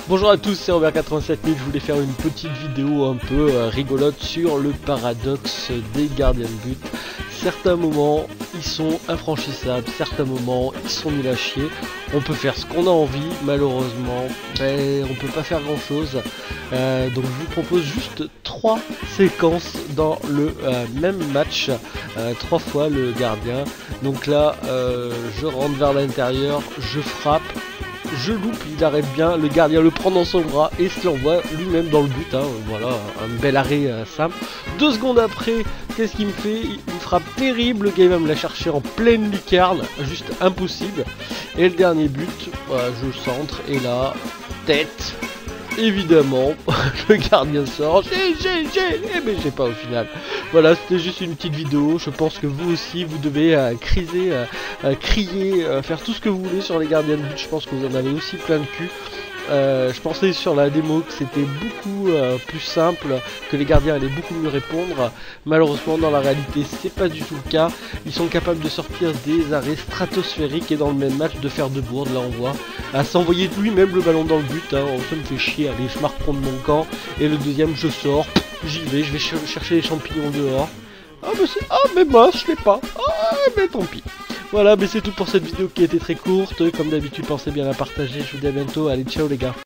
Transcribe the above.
Bonjour à tous, c'est Robert87000, je voulais faire une petite vidéo un peu rigolote sur le paradoxe des gardiens de but. Certains moments, ils sont infranchissables, certains moments, ils sont nuls à chier. On peut faire ce qu'on a envie, malheureusement, mais on peut pas faire grand chose. Donc je vous propose juste 3 séquences dans le même match, 3 fois le gardien. Donc là, je rentre vers l'intérieur, je frappe. Je loupe, il arrête bien, le gardien le prend dans son bras et se l'envoie lui-même dans le but, hein. Voilà, un bel arrêt simple. 2 secondes après, qu'est-ce qu'il me fait? Une frappe terrible, le gars il va me la chercher en pleine lucarne, juste impossible. Et le dernier but, voilà, je centre et là, tête, évidemment, le gardien sort, mais j'ai pas au final. Voilà, c'était juste une petite vidéo, je pense que vous aussi, vous devez crier, faire tout ce que vous voulez sur les gardiens de but, je pense que vous en avez aussi plein de cul. Je pensais sur la démo que c'était beaucoup plus simple, que les gardiens allaient beaucoup mieux répondre. Malheureusement dans la réalité c'est pas du tout le cas. Ils sont capables de sortir des arrêts stratosphériques et dans le même match de faire de bourde. Là on voit à s'envoyer lui-même le ballon dans le but, hein. Ça me fait chier, allez je marque contre mon camp. Et le deuxième je sors, j'y vais, je vais chercher les champignons dehors. Ah mais mince je l'ai pas, ah mais tant pis. Voilà, mais c'est tout pour cette vidéo qui a été très courte. Comme d'habitude, pensez bien à la partager. Je vous dis à bientôt. Allez, ciao les gars.